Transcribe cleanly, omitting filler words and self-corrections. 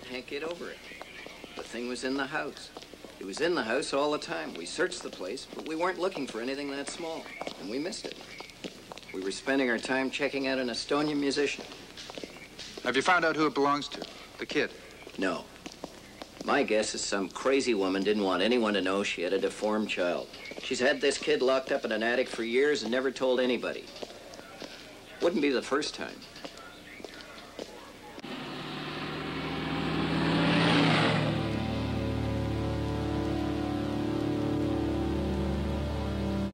can't get over it. The thing was in the house. It was in the house all the time. We searched the place, but we weren't looking for anything that small, and we missed it. We were spending our time checking out an Estonian musician. Have you found out who it belongs to? The kid? No. My guess is some crazy woman didn't want anyone to know she had a deformed child. She's had this kid locked up in an attic for years and never told anybody. Wouldn't be the first time.